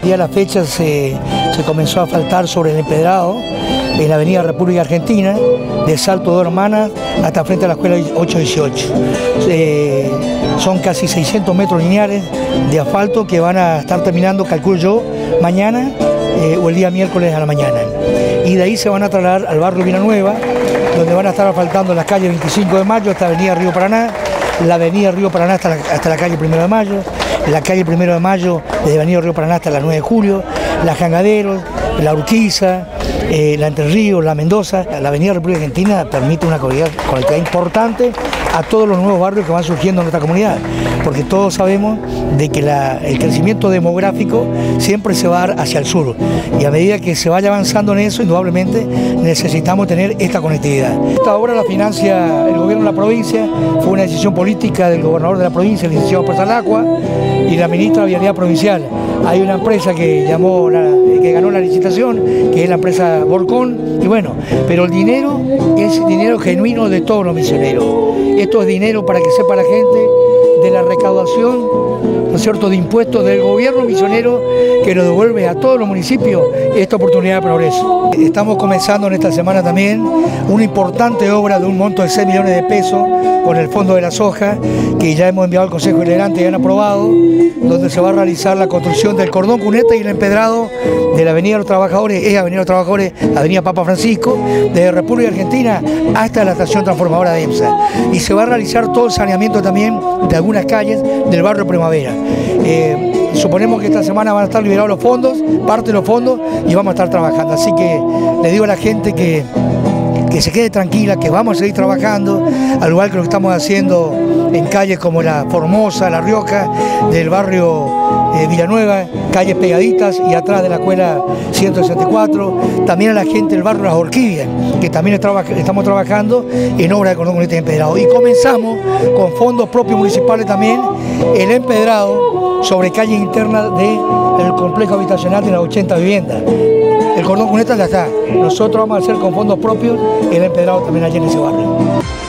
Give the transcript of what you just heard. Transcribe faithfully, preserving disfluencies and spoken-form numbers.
Y a la fecha se, se comenzó a asfaltar sobre el empedrado en la avenida República Argentina, de Salto de Hermanas hasta frente a la escuela ocho dieciocho. Eh, son casi seiscientos metros lineales de asfalto que van a estar terminando, calculo yo, mañana eh, o el día miércoles a la mañana. Y de ahí se van a trasladar al barrio Villanueva, donde van a estar asfaltando las calles veinticinco de mayo hasta la avenida Río Paraná, la avenida Río Paraná hasta la, hasta la calle primero de mayo, la calle primero de mayo desde avenida Río Paraná hasta la nueve de julio, la Jangaderos, la Urquiza, eh, la Entre Ríos, la Mendoza. La avenida República Argentina permite una conectividad importante a todos los nuevos barrios que van surgiendo en nuestra comunidad, porque todos sabemos de que la, el crecimiento demográfico siempre se va hacia el sur, y a medida que se vaya avanzando en eso, indudablemente necesitamos tener esta conectividad. Esta obra la financia el gobierno de la provincia, fue una decisión política del gobernador de la provincia, el licenciado Pesalacqua, y la ministra de Vialidad Provincial. Hay una empresa que llamó la, que ganó la licitación, que es la empresa Volcón, y bueno, pero el dinero es dinero genuino de todos los misioneros. Esto es dinero, para que sepa la gente, de la recaudación, ¿no es cierto?, de impuestos del gobierno misionero, que nos devuelve a todos los municipios esta oportunidad de progreso. Estamos comenzando en esta semana también una importante obra de un monto de seis millones de pesos con el Fondo de la Soja, que ya hemos enviado al Consejo Deliberante y han aprobado, donde se va a realizar la construcción del cordón cuneta y el empedrado de la Avenida de los Trabajadores, es Avenida de los Trabajadores, Avenida Papa Francisco, desde República Argentina hasta la estación transformadora de EMSA. Y se va a realizar todo el saneamiento también de algunas calles del barrio Primavera. Eh, suponemos que esta semana van a estar liberados los fondos, parte de los fondos, y vamos a estar trabajando. Así que le digo a la gente que que se quede tranquila, que vamos a seguir trabajando, al igual que lo que estamos haciendo en calles como la Formosa, La Rioja, del barrio eh, Villanueva, calles pegaditas y atrás de la escuela ciento sesenta y cuatro, también a la gente del barrio Las Orquídeas, que también estamos trabajando en obra de cordón cuneta y empedrado. Y comenzamos con fondos propios municipales también el empedrado sobre calles internas del complejo habitacional de las ochenta viviendas. El cordón cuneta ya está. Nosotros vamos a hacer con fondos propios el empedrado también allí en ese barrio.